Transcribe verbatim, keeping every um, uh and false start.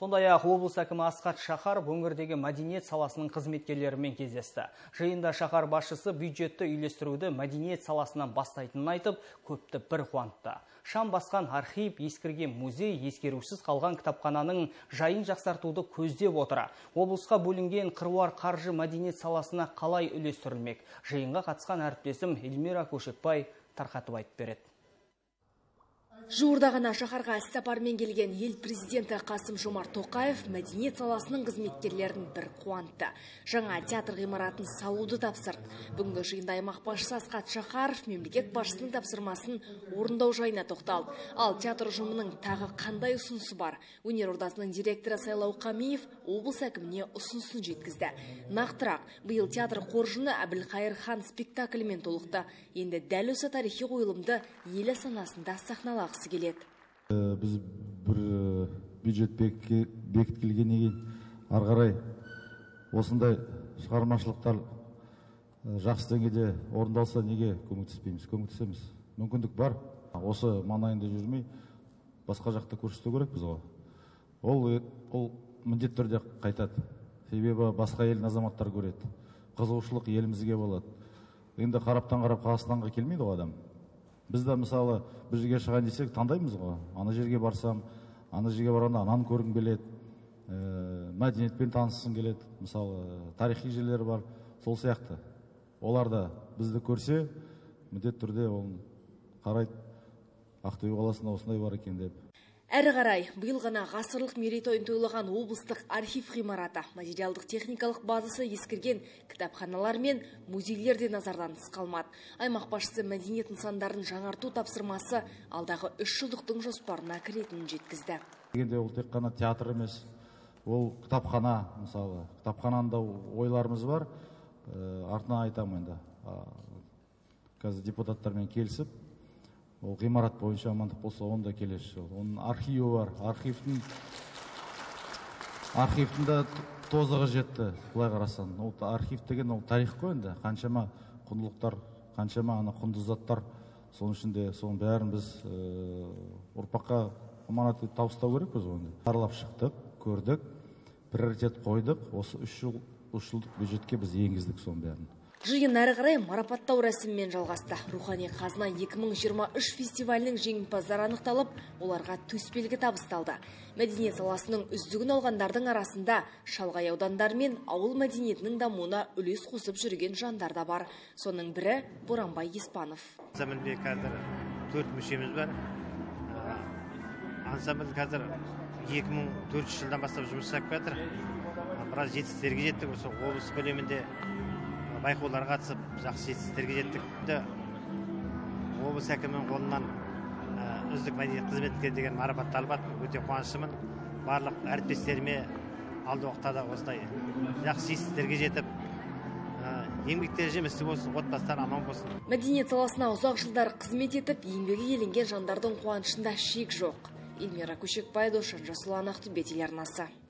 Сондай-ақ облыс әкімі Асқат Шақаров өңірдегі мәдениет саласының қызметкерлерімен кездесті. Жиында шаһар басшысы бюджетті үйлестіруді мәдениет саласынан бастайтынын айтып, көпті бір қуантты. Шам басқан архив, ескірген музей, ескерусіз қалған кітапхананың жайын жақсартуды көздеп отыр. Облысқа бөлінген қыруар қаржы мәдениет саласына қалай үйлестірілмек? Жиынға қатысқан әріптесім Эльмира Көшекбай тарқатып айтып береді. Жуырда ғана шаһарға іс-сапармен келген ел президенті Қасым-Жомарт Тоқаев мәдениет саласының қызметкерлерін бір қуантты. Жаңа театр ғимаратын салуды тапсырды. Бүгінгі жиында аймақ басшысы Асқат Шақаров мемлекет басшысының тапсырмасын орындау жайына тоқталды. Ал театр ұжымының тағы қандай ұсынысы бар? Өнер ордасының директоры Сайлау Қамиев облыс әкіміне ұсынысын жеткізді. Нақтырақ, биыл театр қоржыны Әбілқайыр хан спектаклімен толықты. Енді дәл осы тарихи қойылымды ел санасында сахналағысы келеді. Біз бір бюджет бекітілгеннен кейін ары қарай осындай шығармашылықтар жақсы деңгейде орындалса неге көмектеспейміз? Көмектесеміз. Мүмкіндік бар. Осы маңайында жүрмей басқа жақта көрсету керек біз ғой. Ол ол міндетті түрде қайтады. Себебі басқа елдің азаматтар көреді. Қызығушылық елімізге болады. Енді қараптан қарап Қазақстанға келмейді ғой адам. Біз де мысалы бір жерге шығайын десек таңдаймыз ғой. Ана жерге барсам, ана жерге барғанда ананы көргім келеді, мәдениетпен танысқым келеді. Мысалы тарихи жерлері бар, сол сияқты. Олар да бізді көрсе, міндетті түрде ол қарайды, Ақтөбе қаласында осындай бар екен деп. Әрі қарай, биыл ғана ғасырлық мерейтойын тойлаған облыстық архив ғимараты, материалдық техникалық базасы ескірген кітапханалар мен музейлер де назардан тыс қалмады. Аймақ басшысы мәдениет нысандарын жаңарту тапсырмасы алдағы үш жылдықтың жоспарына кіретінін жеткізді. Дегенде ол тек қана театр емес, ол кітапхана, мысалы, кітапхананда ойларымыз бар. Артынан айтамын енді. Қазір депутаттармен келісіп, ол ғимарат бойынша амандық болса, онда келесі жыл. Оның архиві бар. Архивтің архивтіңді тозығы жетті, бұлай қарасан. Ол архив деген ол тарих қой енді. Қаншама құндылықтар, қаншама ана құнды заттар. Соның ішінде соның бәрін біз ұрпаққа аманат етіп табыстау керекпіз ғой. Аралап шықтық, көрдік, приоритет қойдық. Осы үш жыл, үш жылдық бюджетке біз енгіздік соның бәрін. Жиын әрі қарай марапаттау рәсімімен жалғасты. Рухани қазына екі мың жиырма үш фестивалінің жеңімпаздары анықталып, оларға төсбелгі табысталды. Мәдениет саласының үздігін алғандардың арасында шалғай аудандар мен ауыл мәдениетінің дамуына үлес қосып жүрген жандар да бар. Соның бірі Боранбай Еспанов. Ансамбльде қазір төрт мүшеміз бар. Ансамбль қазір екі мың төртінші жылдан бастап жұмыс жасап жатыр. Біраз жетістіктерге жеттік. Осы облыс көлемінде байқауларға қатысып, жақсы жетістіктерге жеттік. Облыс әкімінің қолынан үздік мәдениет қызметкері деген марапатты алып жатырмын. Өте қуаныштымын. Барлық әріптестеріме алдағы уақытта да осылай жақсы жетістіктерге жетіп, еңбектері жемісті болсын, отбасылар аман болсын. Мәдениет саласына ұзақ жылдар қызмет етіп, еңбегі еленген жандардың қуанышында шек жоқ. Эльмира Көшекбай, Досжан Жасұлан, Ақтөбе телеарнасы.